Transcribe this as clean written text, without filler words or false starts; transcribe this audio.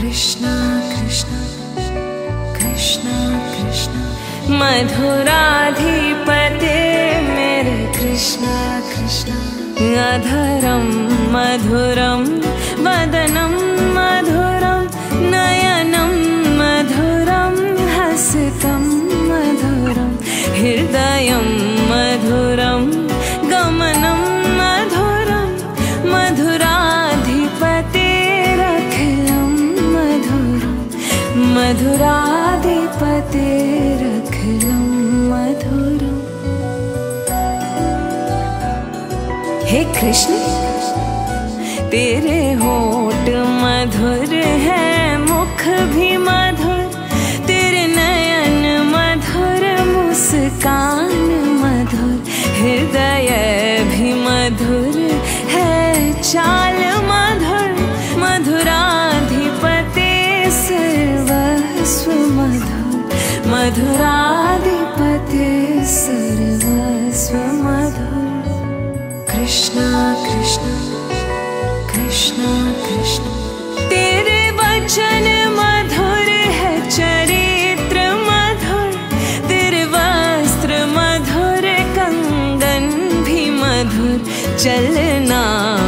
कृष्णा कृष्णा कृष्णा कृष्णा मधुराधिपते मेरे कृष्णा कृष्णा। अधरं मधुरं वदनं मधुरं नयनं मधुरं हसितं मधुरं हृदयं मधुरं गमनं मधुरं मधुराधिपतेरखिलं मधुरं मधुराधिपतेरखिलं मधुरम्। हे कृष्ण तेरे होठ मधुर है, मुख भी मधुर, तेरे नयन मधुर, मुस्कान मधुर, हृदय भी मधुर है, चाल मधुर, मधुराधिपते सर्वस्व मधुर, मधुराधिपते सर्वस्व मधुर। कृष्णा कृष्णा कृष्णा कृष्णा तेरे वचन मधुर है, चरित्र मधुर, तेरे वस्त्र मधुर, कंगन भी मधुर, चलना